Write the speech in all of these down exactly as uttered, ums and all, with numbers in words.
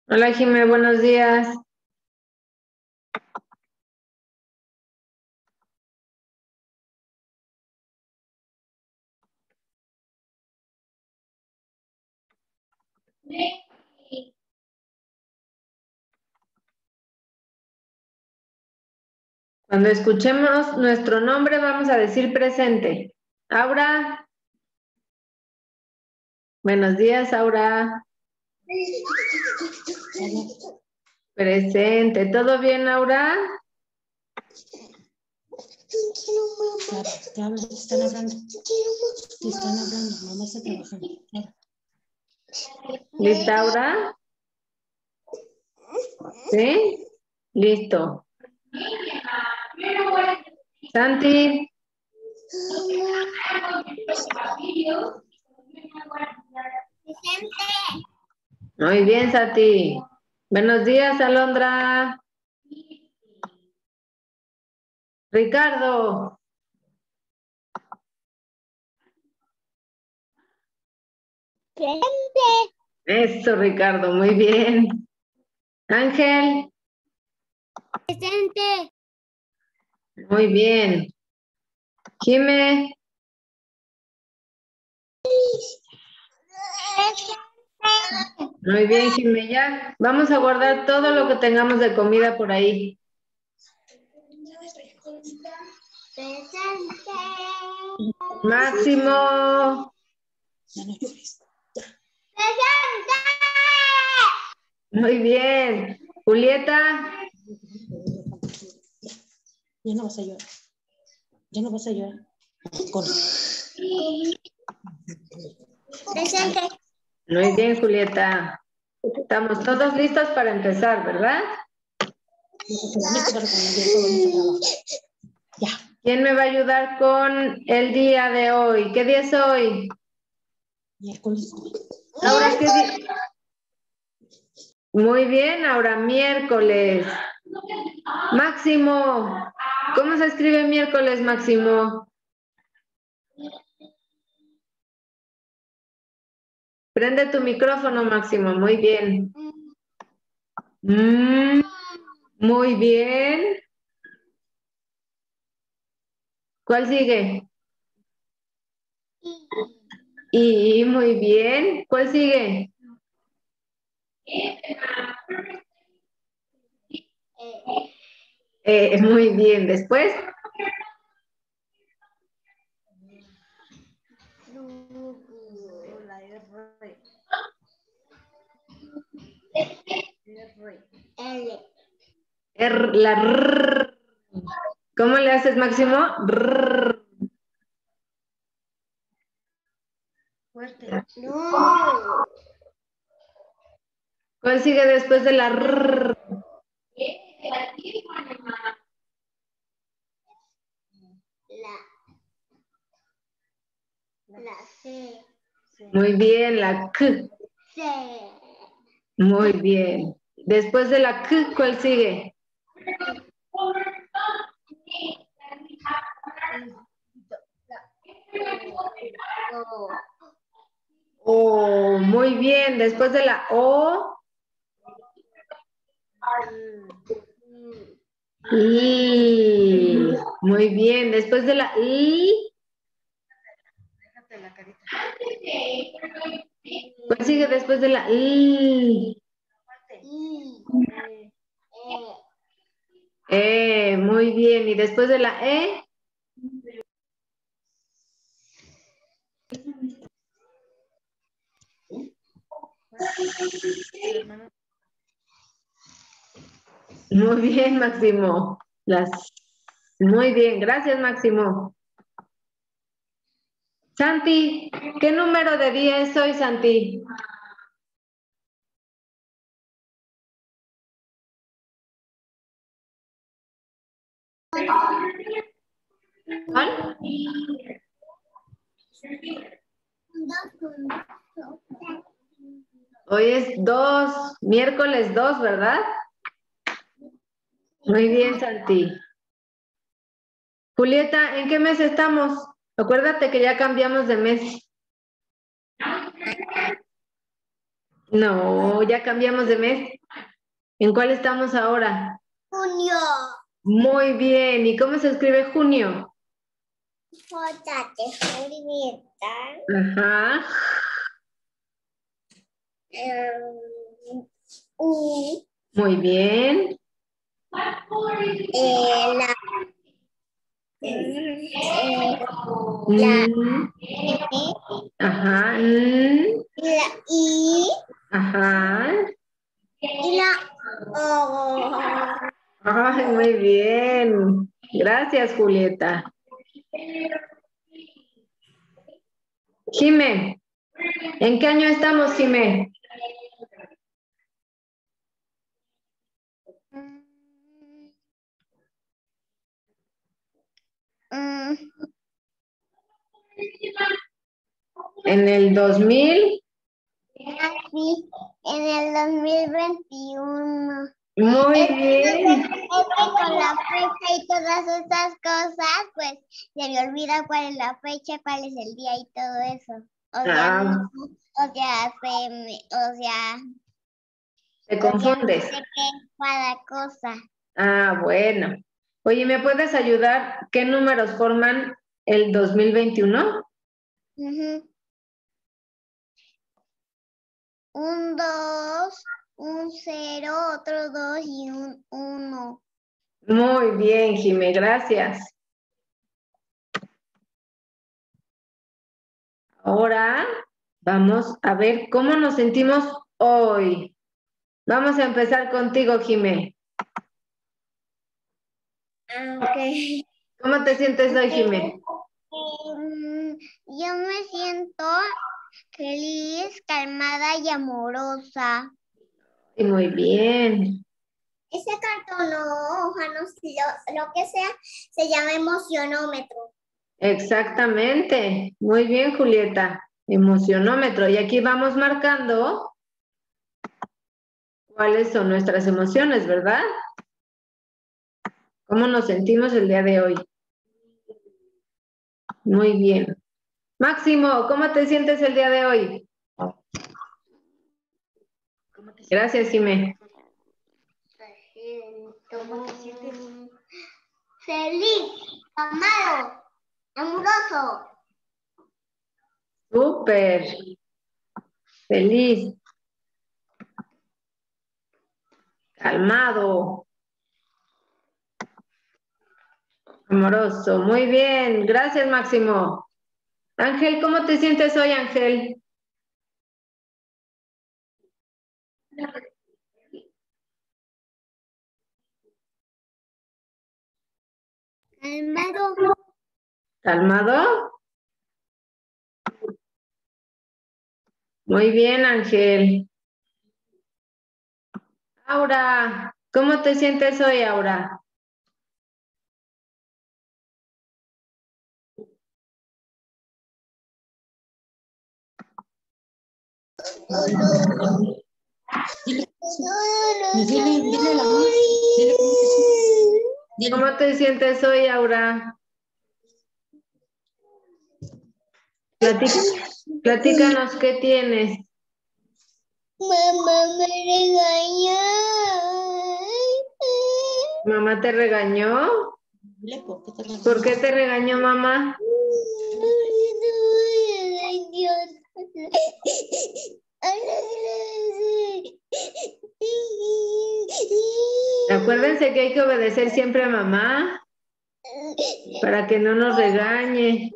Hola, Jimé, buenos días. Cuando escuchemos nuestro nombre, vamos a decir presente. Aura. Buenos días, Aura. Presente. ¿Todo bien, Aura? Claro, te hablan, te están hablando. Te están hablando, mamá está trabajando. Claro. ¿Lista, Aura? ¿Sí? Listo. Santi. Muy bien, Santi. Buenos días, Alondra. Ricardo. Presente. Eso, Ricardo, muy bien. Ángel. Presente. Muy bien. Jimé. Muy bien, Jimé, ya. Vamos a guardar todo lo que tengamos de comida por ahí. Presente. Máximo. Ya no llores. Presente. Muy bien. Julieta. Ya no vas a llorar. Ya no vas a llorar. Con... Presente. Muy bien, Julieta. Estamos todos listos para empezar, ¿verdad? Ya. ¿Quién me va a ayudar con el día de hoy? ¿Qué día es hoy? Miércoles. Ahora, ¿qué día? Muy bien, ahora miércoles. Máximo. ¿Cómo se escribe miércoles, Máximo? Prende tu micrófono, Máximo. Muy bien. Mm, muy bien. ¿Cuál sigue? Y muy bien. ¿Cuál sigue? Eh, muy bien. Después. La R. L. R, la R. ¿Cómo le haces, Máximo? R. Fuerte. No. ¿Cuál sigue después de la R? La. La C. Muy bien, la K. C. Muy bien. Después de la K, ¿cuál sigue? O. Oh, muy bien. Después de la O. I. Muy bien. Después de la I. Déjate la carita. ¿Cuál sigue después de la I? I. E. Muy bien. ¿Y después de la E? Muy bien, Máximo. Las... Muy bien. Gracias, Máximo. Santi, ¿qué número de día es hoy, Santi? ¿Cuál? Hoy es dos, miércoles dos, ¿verdad? Muy bien, Santi. Julieta, ¿en qué mes estamos? Acuérdate que ya cambiamos de mes. No, ya cambiamos de mes. ¿En cuál estamos ahora? Junio. Muy bien. ¿Y cómo se escribe junio? J de Julieta. Ajá. Um, U. Muy bien. Eh, la. Eh, la Mm, N. ajá. Mm, La I. ajá. Y la O. Ay, muy bien. Gracias, Julieta. Jimé, ¿en qué año estamos, Jimé? Mm, En el dos mil. así, en el dos mil veintiuno. Muy Es que, no sé, bien. es que con la fecha y todas esas cosas, pues se me olvida cuál es la fecha, cuál es el día y todo eso. O sea, Ah, no, o sea, se me, o sea, te o sea, no confundes. sé qué es cada cosa. Ah, bueno. Oye, ¿me puedes ayudar? ¿Qué números forman el dos mil veintiuno? Ujú. Un dos, un cero, otro dos y un uno. Muy bien, Jimé, gracias. Ahora vamos a ver cómo nos sentimos hoy. Vamos a empezar contigo, Jimé. Ah, ok. ¿Cómo te sientes hoy, Jimé? Em, yo me siento feliz, calmada y amorosa. Y muy bien. Ese cartón o hoja, no sé, lo, lo que sea, se llama emocionómetro. Exactamente. Muy bien, Julieta. Emocionómetro. Y aquí vamos marcando cuáles son nuestras emociones, ¿verdad? ¿Cómo nos sentimos el día de hoy? Muy bien. Máximo, ¿cómo te sientes el día de hoy? Gracias, Jimé. ¿Cómo te sientes? Feliz, amado, amoroso. Súper. Feliz. Calmado. Amoroso. Muy bien. Gracias, Máximo. Ángel, ¿cómo te sientes hoy, Ángel? Calmado. ¿Calmado? Muy bien, Ángel. Aura, ¿cómo te sientes hoy, Aura? Dile, dile la voz. Dile cómo te sientes. Dile. ¿Cómo te sientes hoy, Aura? Platica- platícanos qué tienes. Mamá me regañó. ¿Mamá te regañó? Dile por qué te regañó. ¿Por qué te regañó mamá? Acuérdense que hay que obedecer siempre a mamá para que no nos regañe.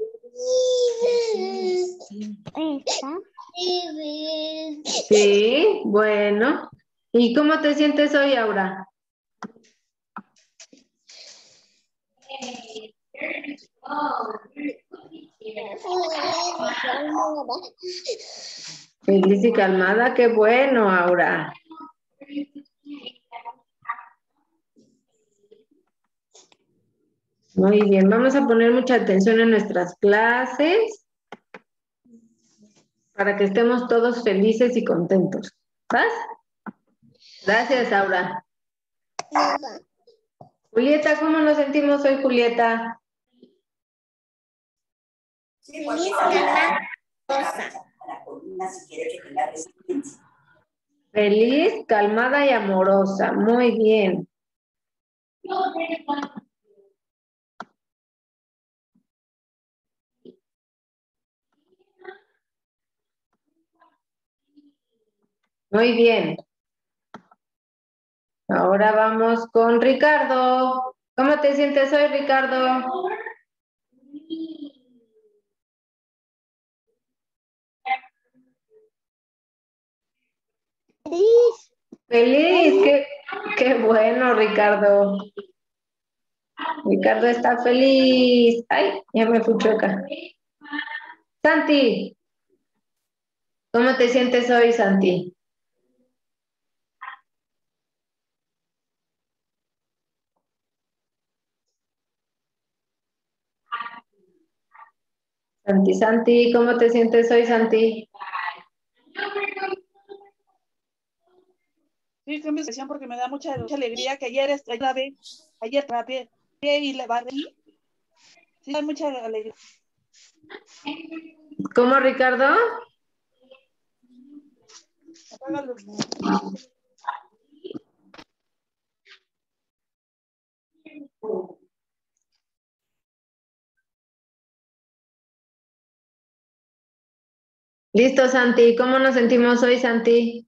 Sí, bueno. ¿Y cómo te sientes hoy, Aura? Feliz y calmada, qué bueno, Aura. Muy bien, vamos a poner mucha atención en nuestras clases para que estemos todos felices y contentos. ¿Vas? Gracias, Aura. Julieta, ¿cómo nos sentimos hoy, Julieta? Feliz, calmada, rosa. La columna si quiere que tenga resiliencia. Feliz, calmada y amorosa. Muy bien. Muy bien. Ahora vamos con Ricardo. ¿Cómo te sientes hoy, Ricardo? Feliz. Feliz, qué, qué bueno, Ricardo. Ricardo está feliz. Ay, ya me fui chueca. Santi, ¿cómo te sientes hoy, Santi? Santi, Santi, ¿cómo te sientes hoy, Santi? Sí, cambio de sesión porque me da mucha, mucha alegría que ayer grabé, ayer grabé y le barrí. Sí, da mucha alegría. ¿Cómo, Ricardo? Listo, Santi. ¿Cómo nos sentimos hoy, Santi?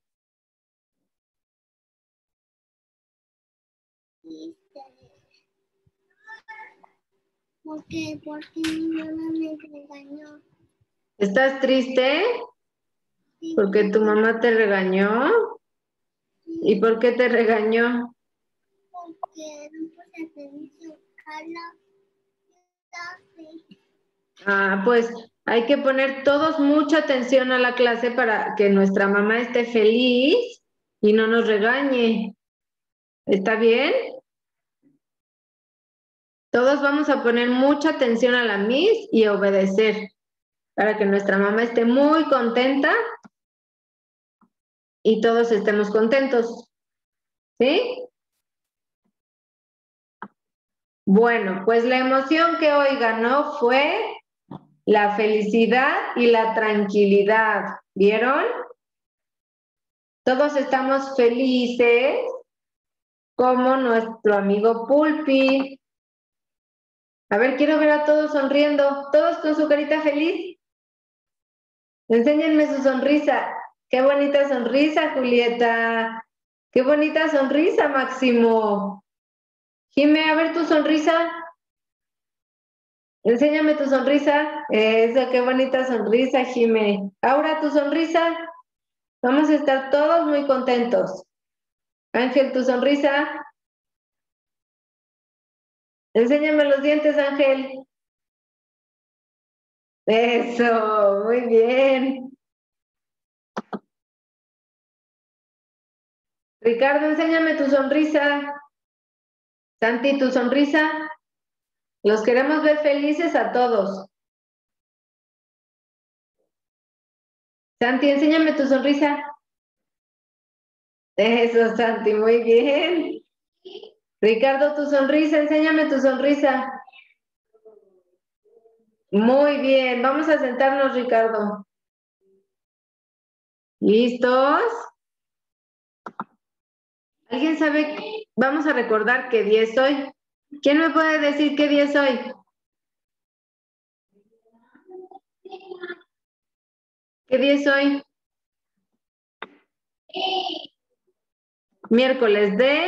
¿Por qué? Porque mi mamá me regañó. ¿Estás triste? Sí, ¿Porque tu mamá te regañó? sí, ¿Y por qué te regañó? porque no puse atención a la clase. Ah, pues hay que poner todos mucha atención a la clase para que nuestra mamá esté feliz y no nos regañe. ¿Está bien? Todos vamos a poner mucha atención a la Miss y obedecer para que nuestra mamá esté muy contenta y todos estemos contentos. ¿Sí? Bueno, pues la emoción que hoy ganó fue la felicidad y la tranquilidad. ¿Vieron? Todos estamos felices como nuestro amigo Pulpi. A ver, quiero ver a todos sonriendo, todos con su carita feliz. Enséñenme su sonrisa. Qué bonita sonrisa, Julieta. Qué bonita sonrisa, Máximo. Jime, a ver tu sonrisa. Enséñame tu sonrisa. Eso, qué bonita sonrisa, Jime. Aura, tu sonrisa. Vamos a estar todos muy contentos. Ángel, tu sonrisa. Enséñame los dientes, Ángel. Eso, muy bien. Ricardo, enséñame tu sonrisa. Santi, tu sonrisa. Los queremos ver felices a todos. Santi, enséñame tu sonrisa. Eso, Santi, muy bien. Ricardo, tu sonrisa, enséñame tu sonrisa. Muy bien, vamos a sentarnos, Ricardo. ¿Listos? ¿Alguien sabe? Vamos a recordar qué día es hoy. ¿Quién me puede decir qué día es hoy? ¿Qué día es hoy? Miércoles de...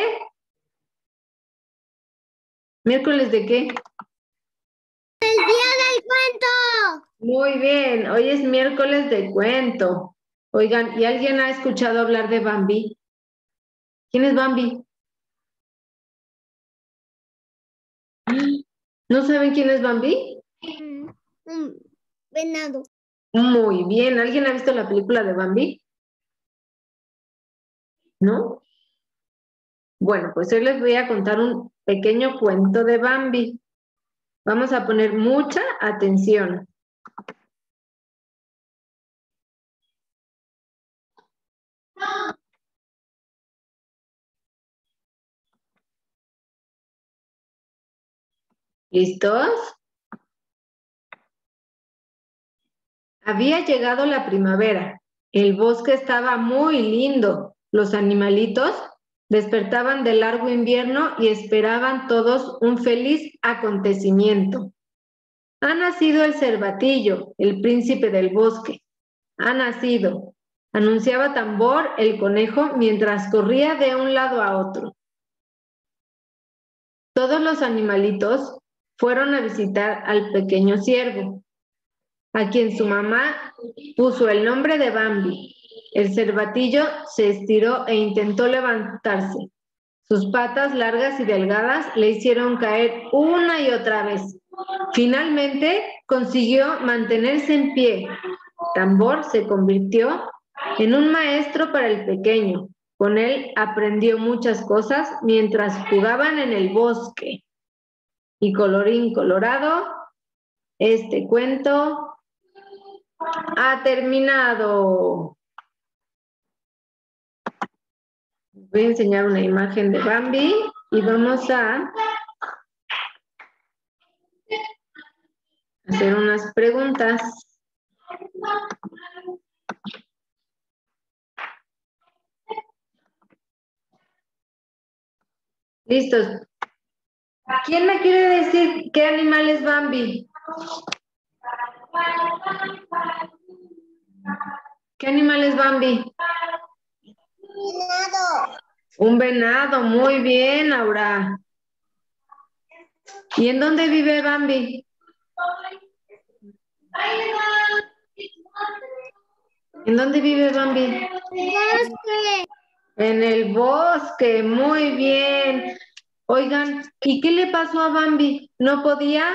¿Miércoles de qué? ¡El día del cuento! Muy bien, hoy es miércoles de cuento. Oigan, ¿y alguien ha escuchado hablar de Bambi? ¿Quién es Bambi? ¿No saben quién es Bambi? Mm, un venado. Muy bien, ¿alguien ha visto la película de Bambi? ¿No? Bueno, pues hoy les voy a contar un pequeño cuento de Bambi. Vamos a poner mucha atención. ¿Listos? Había llegado la primavera. El bosque estaba muy lindo. los animalitos despertaban del largo invierno y esperaban todos un feliz acontecimiento. Ha nacido el cervatillo, el príncipe del bosque. Ha nacido, anunciaba Tambor el conejo mientras corría de un lado a otro. Todos los animalitos fueron a visitar al pequeño ciervo, a quien su mamá puso el nombre de Bambi. El cervatillo se estiró e intentó levantarse. Sus patas largas y delgadas le hicieron caer una y otra vez. Finalmente consiguió mantenerse en pie. Tambor se convirtió en un maestro para el pequeño. Con él aprendió muchas cosas mientras jugaban en el bosque. Y colorín colorado, este cuento ha terminado. Voy a enseñar una imagen de Bambi y vamos a hacer unas preguntas. Listos. ¿Quién me quiere decir qué animal es Bambi? ¿Qué animal es Bambi? Venado. Un venado, muy bien, Aura. ¿Y en dónde vive Bambi? ¿En dónde vive Bambi? Bosque. En el bosque, muy bien. Oigan, ¿y qué le pasó a Bambi? ¿No podía?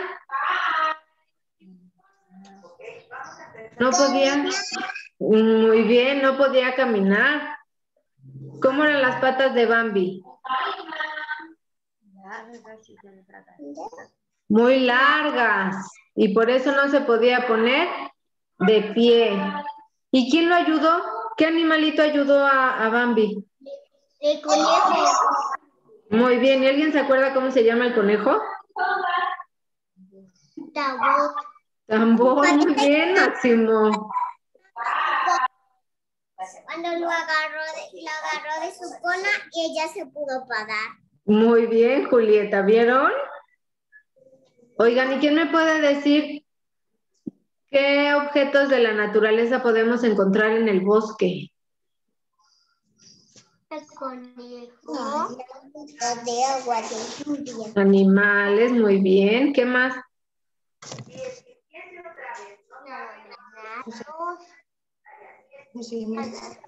¿No podía? Muy bien, no podía caminar. ¿Cómo eran las patas de Bambi? Muy largas. Y por eso no se podía poner de pie. ¿Y quién lo ayudó? ¿Qué animalito ayudó a, a Bambi? El conejo. Muy bien. ¿Y alguien se acuerda cómo se llama el conejo? Tambor. Tambor, muy bien, Máximo. Cuando lo agarró, de, lo agarró de su cola y ella se pudo parar. Muy bien, Julieta, ¿vieron? Oigan, ¿y quién me puede decir qué objetos de la naturaleza podemos encontrar en el bosque? El conejo. De agua de lluvia. Animales, muy bien. ¿Qué más? ¿Cómo se llama?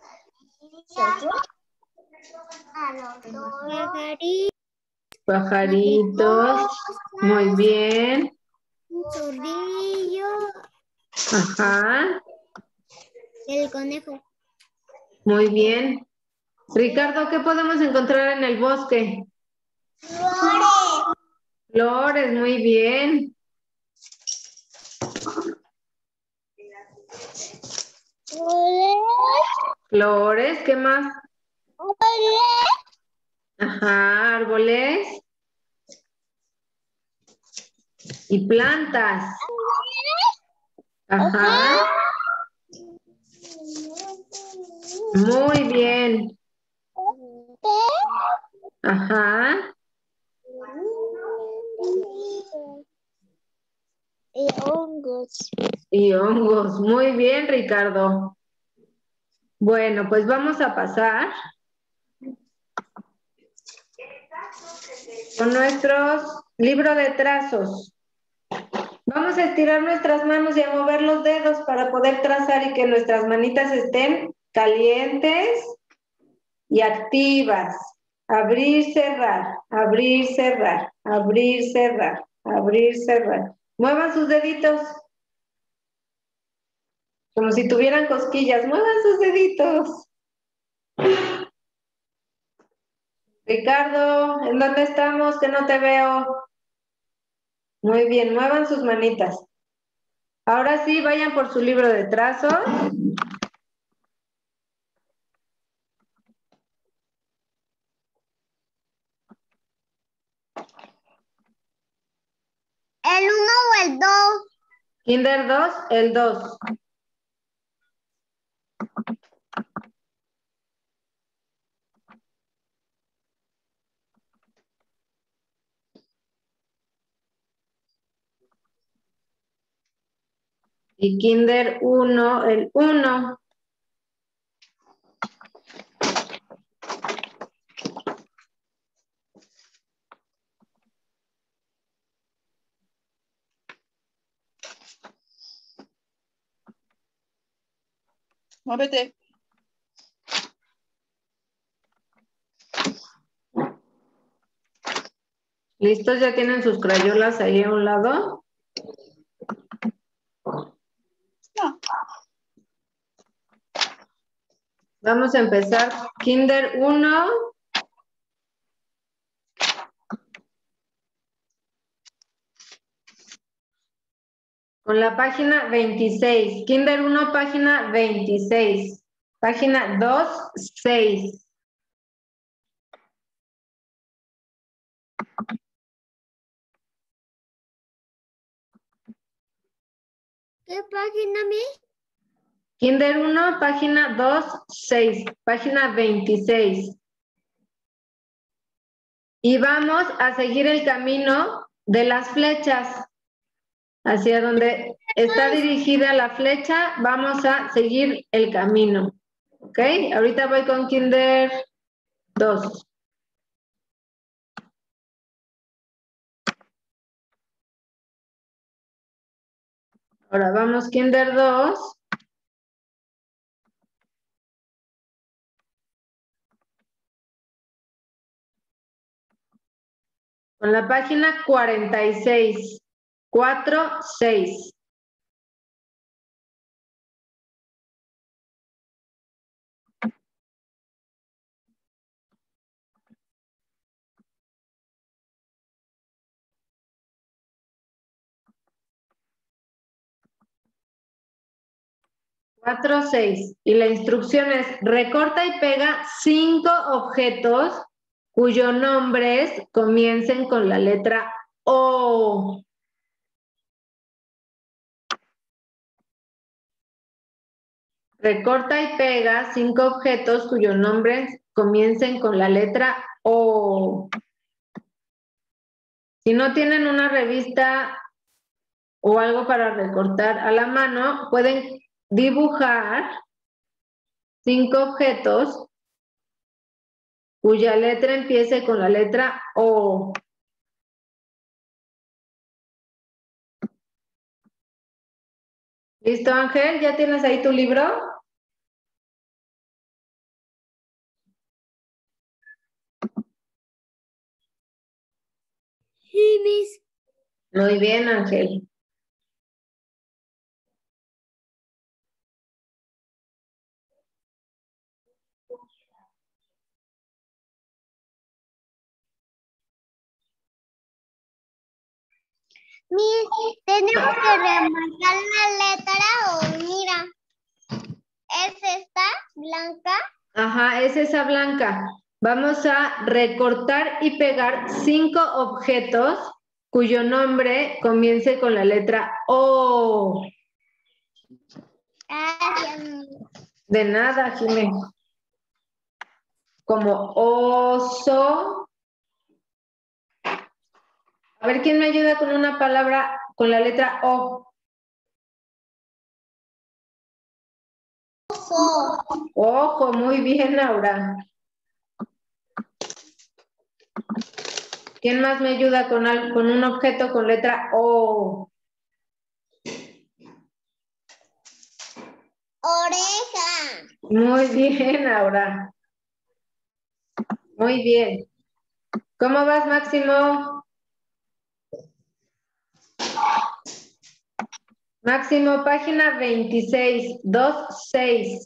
Pajaritos. Muy bien. Un zorrillo. Ajá. El conejo. Muy bien. Ricardo, ¿qué podemos encontrar en el bosque? Flores. Flores, muy bien. Flores, ¿qué más? Ajá, árboles. Y plantas. Ajá. Muy bien. Ajá. Y hongos. Y hongos. Muy bien, Ricardo. Bueno, pues vamos a pasar con nuestros libros de trazos. Vamos a estirar nuestras manos y a mover los dedos para poder trazar y que nuestras manitas estén calientes y activas. Abrir, cerrar, abrir, cerrar, abrir, cerrar, abrir, cerrar. Muevan sus deditos. Como si tuvieran cosquillas. Muevan sus deditos. Ricardo, ¿en dónde estamos? Que no te veo. Muy bien, muevan sus manitas. Ahora sí, vayan por su libro de trazos. ¿El uno o el dos? Kinder dos, el dos. Y kinder uno, el uno. Muévete. ¿Listos? ¿Ya tienen sus crayolas ahí a un lado? No. Vamos a empezar. Kinder uno. Con la página veintiséis. Kinder uno, página veintiséis. Página dos, seis. ¿Qué página, mi? Kinder uno, página dos, seis. Página veintiséis. Y vamos a seguir el camino de las flechas. Hacia donde está dirigida la flecha, vamos a seguir el camino. ¿Ok? Ahorita voy con Kinder dos. Ahora vamos Kinder dos. Con la página cuarenta y seis. cuatro, seis. cuatro, seis. Y la instrucción es recorta y pega cinco objetos cuyos nombres comiencen con la letra O. Recorta y pega cinco objetos cuyos nombres comiencen con la letra O. Si no tienen una revista o algo para recortar a la mano, pueden dibujar cinco objetos cuya letra empiece con la letra O. ¿Listo, Ángel? ¿Ya tienes ahí tu libro? Sí, mis. Muy bien, Ángel. Mis, tenemos que remarcar la letra O. Mira. ¿Es esta blanca? Ajá, es esa blanca. Vamos a recortar y pegar cinco objetos cuyo nombre comience con la letra O. Gracias. De nada, Jimé. Como oso. A ver, ¿quién me ayuda con una palabra con la letra O? Ojo. Ojo, muy bien, Laura. ¿Quién más me ayuda con, al- con un objeto con letra O? Oreja. Muy bien, Laura. Muy bien. ¿Cómo vas, Máximo? Máximo, página veintiséis, dos, seis.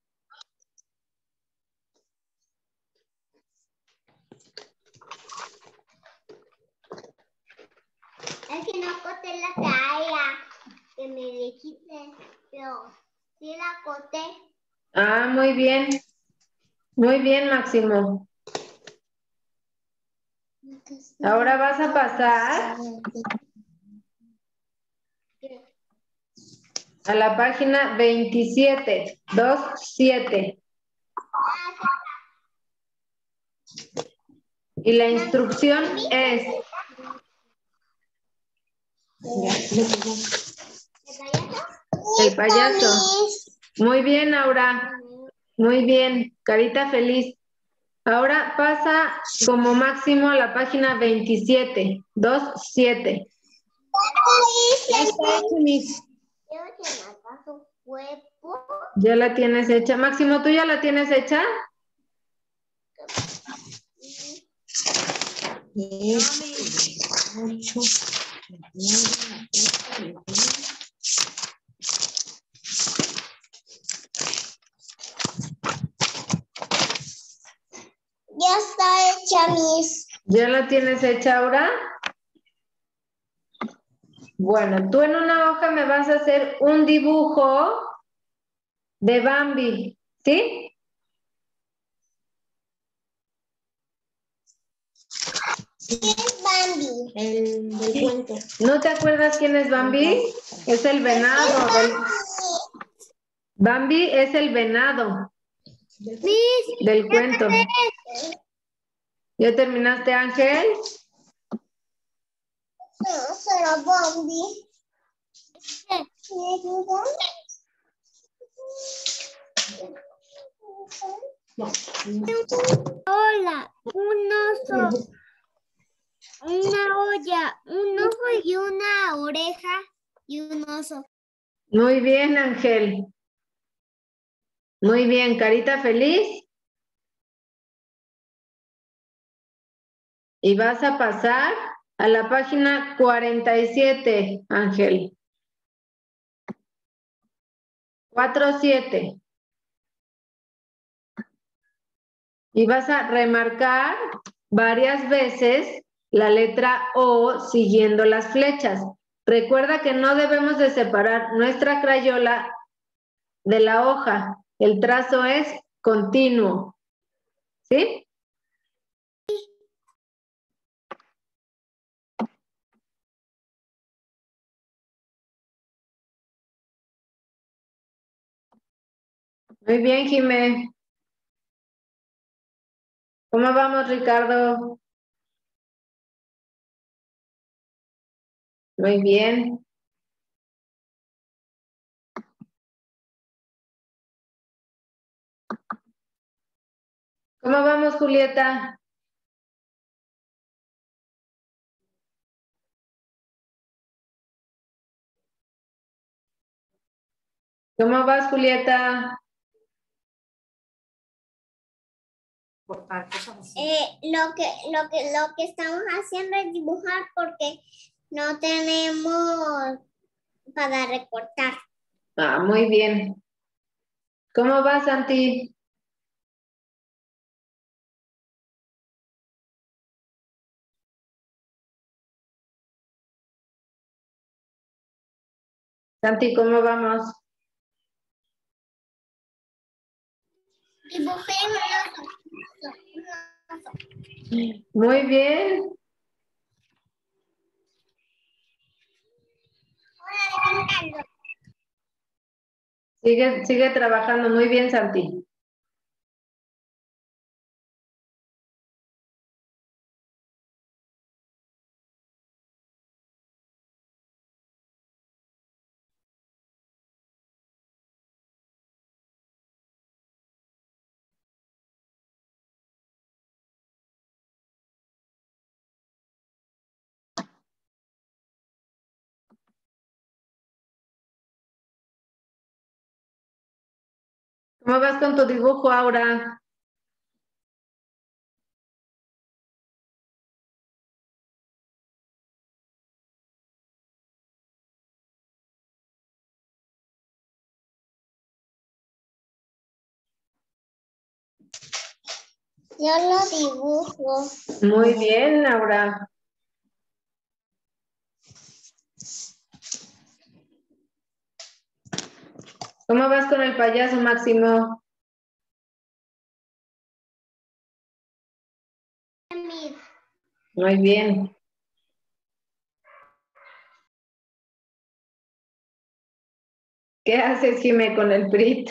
Es que no corté la talla que me dijiste, pero sí la corté. Ah, muy bien. Muy bien, Máximo. Ahora vas a pasar a la página veintisiete, dos, siete. Y la instrucción es... Ya, ya, ya. ¿Te vayas? El payaso. Muy bien, Aura. Muy bien. Carita feliz. Ahora pasa como máximo a la página veintisiete. dos, siete. Ya está hecho, Miss. ¿Ya la tienes hecha? Máximo, ¿tú ya la tienes hecha? Diez, ocho, nueve, veintiuno. Ya está hecha, Miss. ¿Ya la tienes hecha, Aura? Bueno, tú en una hoja me vas a hacer un dibujo de Bambi, ¿sí? ¿Quién es Bambi? El del cuento. ¿No te acuerdas quién es Bambi? Es el venado. del- Bambi es el venado Miss, del cuento. ¿Ya terminaste, Ángel? no será Bambi. ¿Me ayudan? Hola, un oso, una olla, un ojo y una oreja y un oso. Muy bien, Ángel. Muy bien, carita feliz. Y vas a pasar a la página cuarenta y siete, Ángel. cuatro, siete. Y vas a remarcar varias veces la letra O siguiendo las flechas. Recuerda que no debemos de separar nuestra crayola de la hoja. El trazo es continuo. ¿Sí? Muy bien, Jimé. ¿Cómo vamos, Ricardo? Muy bien. ¿Cómo vamos, Julieta? ¿Cómo vas, Julieta? Eh, lo que, lo que, lo que estamos haciendo es dibujar porque no tenemos para recortar. Ah, muy bien. ¿Cómo vas, Santi? Santi, ¿cómo vamos? Dibujé un oso. Muy bien. Ahora pintando. Sigue, sigue trabajando muy bien, Santi. ¿Cómo vas con tu dibujo, Aura? Yo lo dibujo. Muy bien, Aura. ¿Cómo vas con el payaso, Máximo? Muy bien. ¿Qué haces, Jimé, con el P R I T?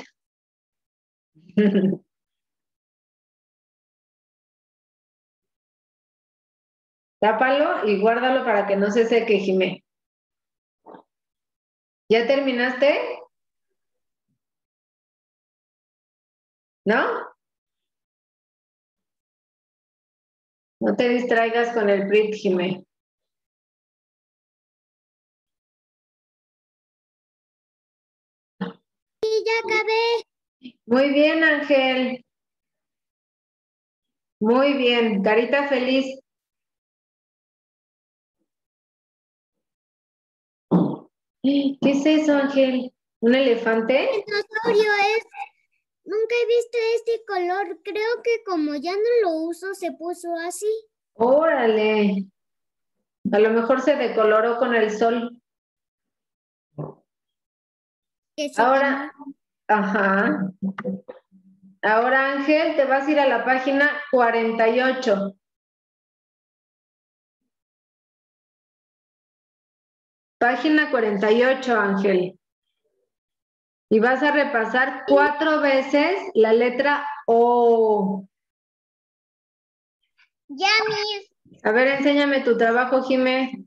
Tápalo y guárdalo para que no se seque, Jimé. ¿Ya terminaste? ¿No? No te distraigas con el P R I T, Jimé. Sí, ya acabé. Muy bien, Ángel. Muy bien. Carita feliz. ¿Qué es eso, Ángel? ¿Un elefante? Dinosaurio es. Nunca he visto este color. Creo que como ya no lo uso, se puso así. Órale. A lo mejor se decoloró con el sol. Que se Ahora, ajá. Ahora, Ángel, te vas a ir a la página cuarenta y ocho. Página cuarenta y ocho, Ángel. Y vas a repasar cuatro veces la letra O. Ya, mis. A ver, enséñame tu trabajo, Jimé.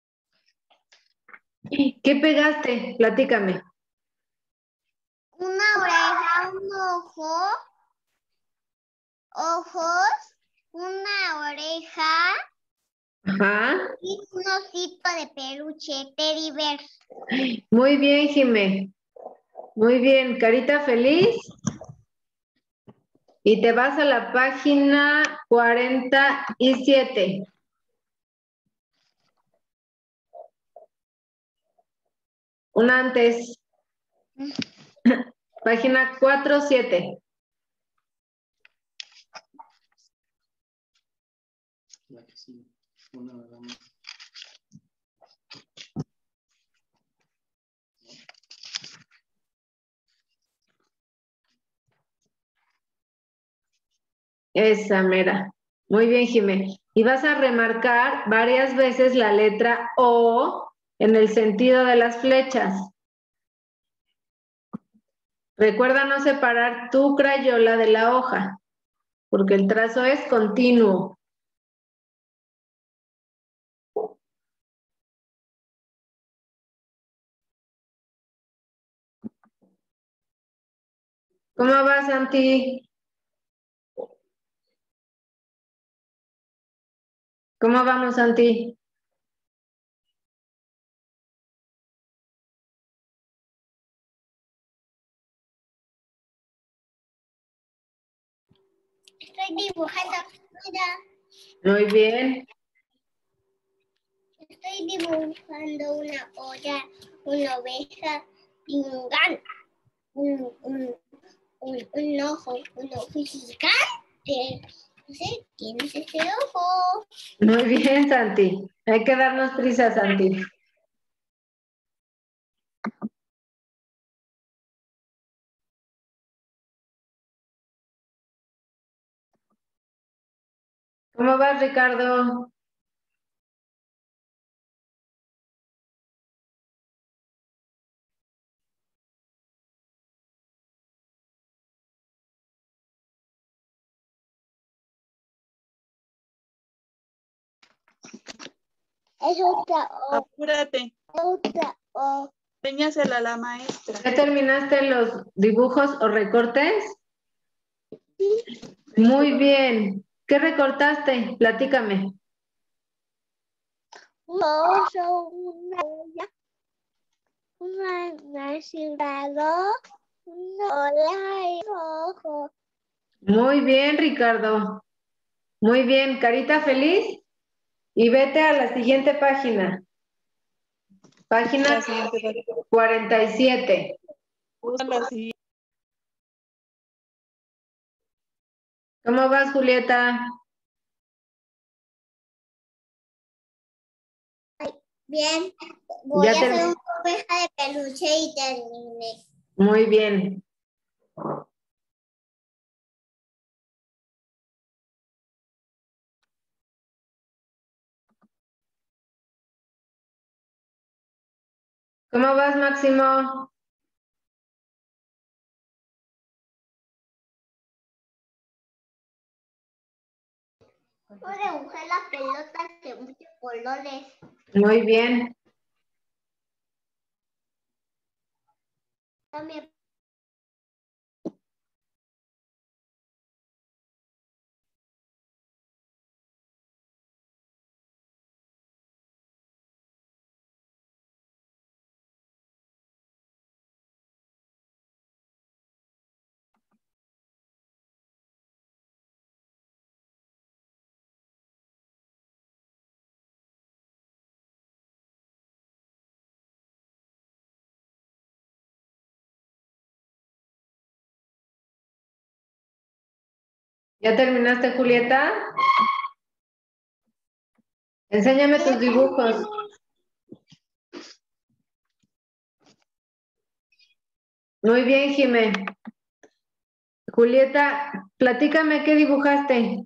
¿Qué pegaste? Platícame. Una oreja, un ojo, ojos, una oreja Ajá. y un osito de peluche, teddy bear. Muy bien, Jimé. Muy bien. Carita feliz. Y te vas a la página cuarenta y siete. Una antes. Página cuarenta y siete. La que sigue. Una nada más. Esa mera. Muy bien, Jimé. Y vas a remarcar varias veces la letra O en el sentido de las flechas. Recuerda no separar tu crayola de la hoja, porque el trazo es continuo. ¿Cómo vas, Santi? ¿Cómo vamos, Santi? Estoy dibujando. Mira, Muy bien. estoy dibujando una olla, una oveja y un gato. Un, un, un, un ojo, un ojo gigante. No sé, ¿quién es ese ojo? Muy bien, Santi. Hay que darnos prisa, Santi. ¿Cómo vas, Ricardo? Es otra O, Apúrate. otra O. Enséñasela a la maestra. ¿Ya terminaste los dibujos o recortes? Muy bien. ¿Qué recortaste? Platícame. Un oso, una olla, una nacimiento, una ola y rojo. Muy bien, Ricardo. Muy bien. Carita feliz. Y vete a la siguiente página. Página La siguiente página. cuarenta y siete. Usa la siguiente. ¿Cómo vas, Julieta? Bien, voy Ya a hacer te... una oveja de peluche y terminé. Muy bien. ¿Cómo vas, Máximo? Voy a dibujar las pelotas de muchos colores. Muy bien. También ¿Ya terminaste, Julieta? Enséñame tus dibujos. Muy bien, Jimé. Julieta, platícame qué dibujaste.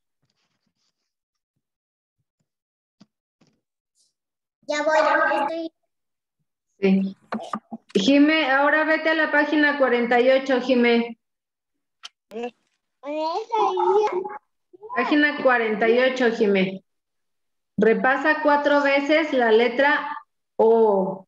Ya voy, ya estoy. Sí. Jimé, ahora vete a la página cuarenta y ocho, Jimé. Página cuarenta y ocho, Jimé. Repasa cuatro veces la letra O.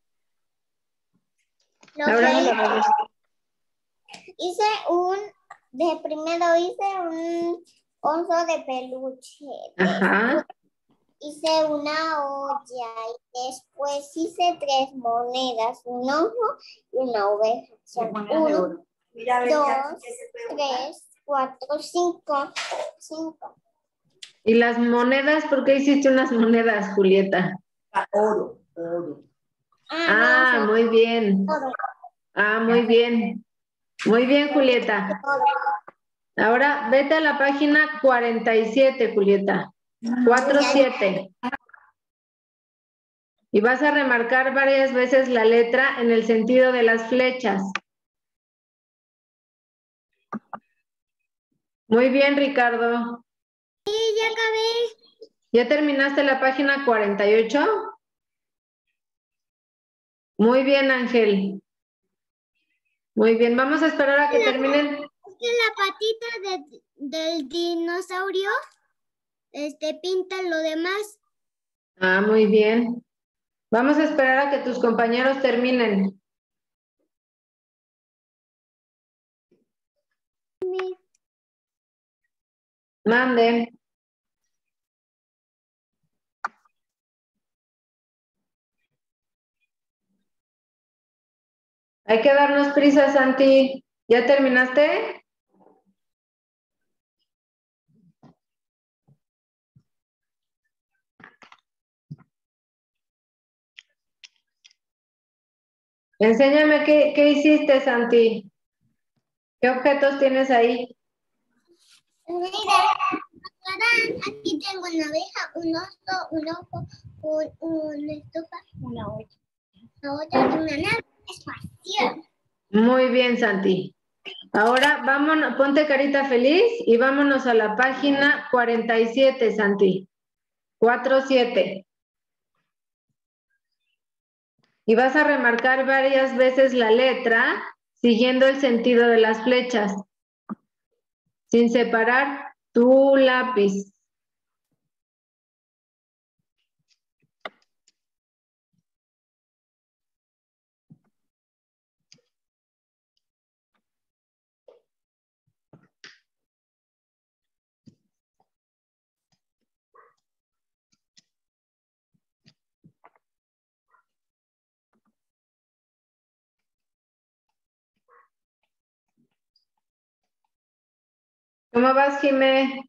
Lo Ahora que la hice un, de primero hice un oso de peluche. Ajá. Hice una olla y después hice tres monedas, un ojo y una oveja. Son uno, dos, tres, cuatro, cinco, cinco. ¿Y las monedas? ¿Por qué hiciste unas monedas, Julieta? Oro, oro. Ah, no, son muy bien. oro, Ah, muy bien. Muy bien, Julieta. oro. Ahora vete a la página cuarenta y siete, Julieta. cuatro siete. Y vas a remarcar varias veces la letra en el sentido de las flechas. Muy bien, Ricardo. Sí, ya acabé. ¿Ya terminaste la página cuarenta y ocho? Muy bien, Ángel. Muy bien, vamos a esperar a que terminen. Es que la patita de, del dinosaurio este, pinta lo demás. Ah, muy bien. Vamos a esperar a que tus compañeros terminen. Mande. Hay que darnos prisa, Santi. ¿Ya terminaste? Enséñame qué, qué hiciste, Santi. ¿Qué objetos tienes ahí? Mira, aquí tengo una abeja, un oso, un ojo, un, una estufa, una olla, una olla y una nave espacial. Muy bien, Santi. Ahora vámonos, ponte carita feliz y vámonos a la página cuarenta y siete, Santi. cuatro siete. Y vas a remarcar varias veces la letra siguiendo el sentido de las flechas, sin separar tu lápiz. ¿Cómo vas, Jimé?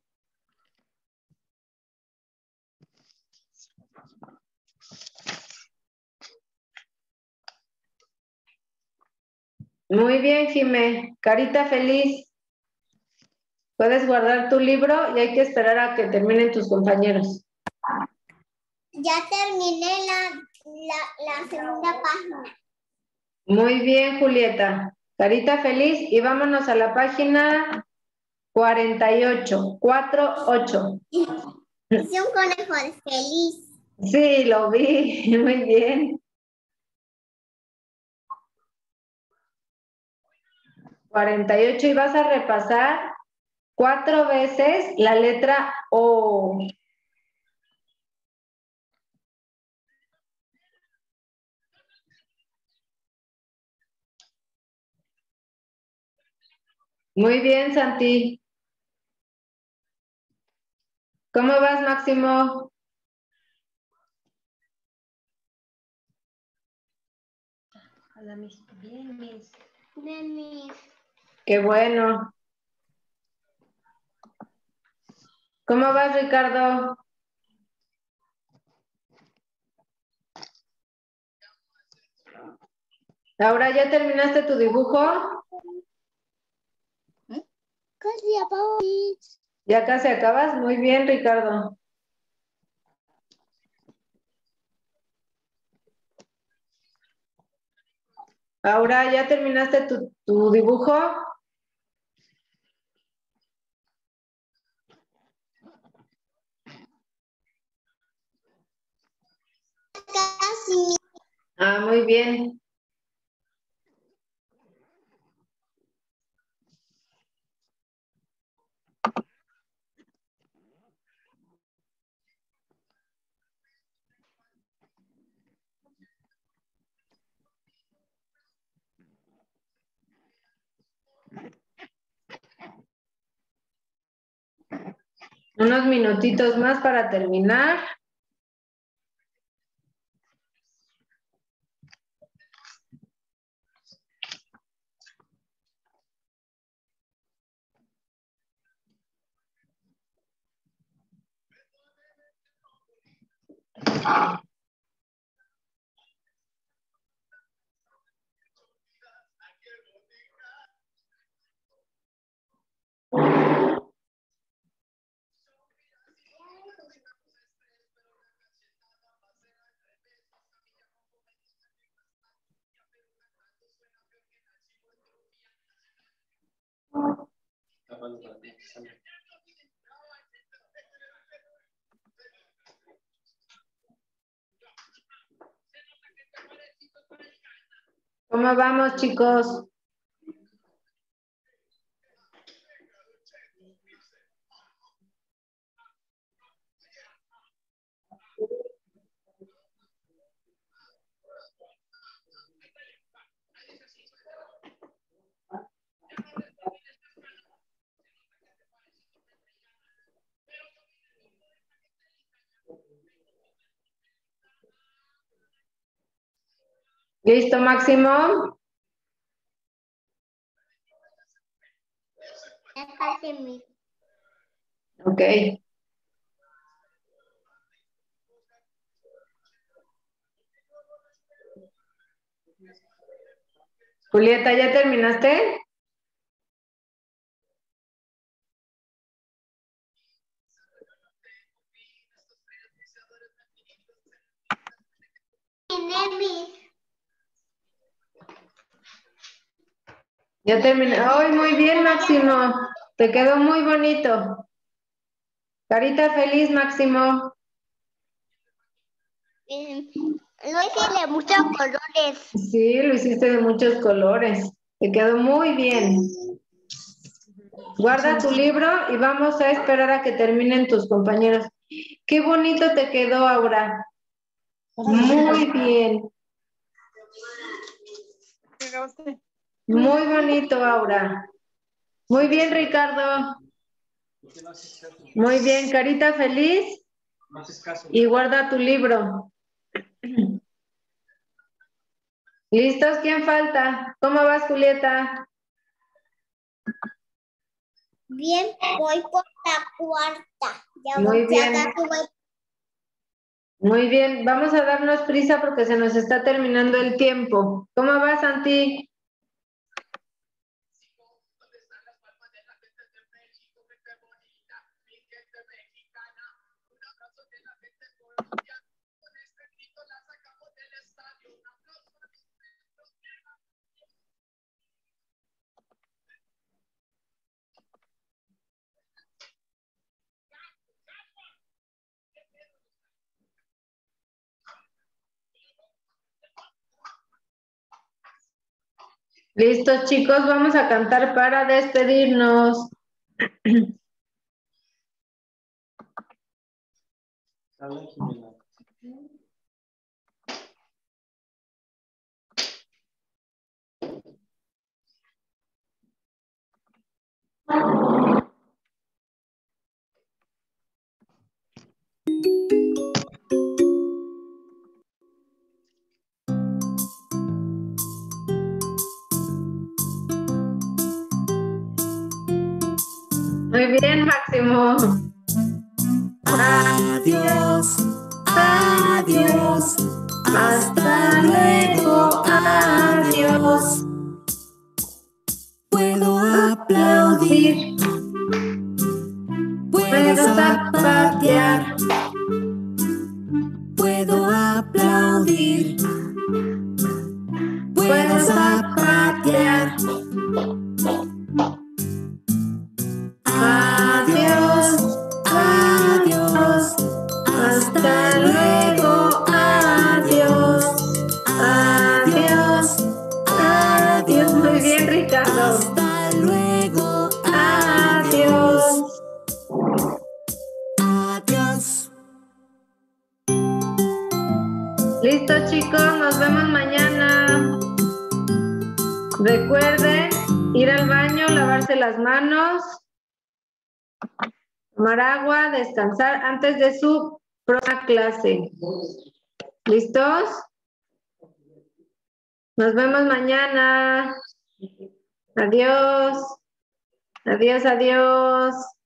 Muy bien, Jimé. Carita feliz. Puedes guardar tu libro y hay que esperar a que terminen tus compañeros. Ya terminé la, la, la segunda página. Muy bien, Julieta. Carita feliz y vámonos a la página cuarenta y ocho. cuatro ocho. Hice un conejo de feliz. Sí, lo vi. Muy bien. cuarenta y ocho y vas a repasar cuatro veces la letra O. Muy bien, Santi. ¿Cómo vas, Máximo? Hola, mis. Bien, mis. Bien, mis. Qué bueno. ¿Cómo vas, Ricardo? ¿Ahora ya terminaste tu dibujo? Casi apago. Ya casi acabas. Muy bien, Ricardo. Ahora, ¿ya terminaste tu, tu dibujo? Casi. Ah, muy bien. Unos minutitos más para terminar. ¿Cómo vamos, chicos? ¿Listo, Máximo? Ya casi mi. Ok. Julieta, ¿ya terminaste? Ya terminé. ¡Ay, muy bien, Máximo! Te quedó muy bonito. Carita feliz, Máximo. Eh, Lo hice de muchos colores. Sí, lo hiciste de muchos colores. Te quedó muy bien. Guarda tu libro y vamos a esperar a que terminen tus compañeros. Qué bonito te quedó, Aura. Muy bien. Muy bonito, Aura. Muy bien, Ricardo. Muy bien, carita feliz. Y guarda tu libro. ¿Listos? ¿Quién falta? ¿Cómo vas, Julieta? Bien, voy por la cuarta. Ya Muy voy, bien. ya casi voy. Muy bien, vamos a darnos prisa porque se nos está terminando el tiempo. ¿Cómo vas, Santi? Listos, chicos, vamos a cantar para despedirnos. Muy bien, Máximo. Adiós, adiós, hasta luego, adiós. Puedo aplaudir. Puedo zapatear. Puedo aplaudir. Puedo zapatear. Adiós, adiós. Hasta luego, adiós. Adiós, adiós. Muy bien, Ricardo. Hasta luego, adiós. Adiós. Listo, chicos, nos vemos mañana. Recuerden ir al baño, lavarse las manos, tomar agua, descansar antes de su próxima clase. ¿Listos? Nos vemos mañana. Adiós. Adiós, adiós.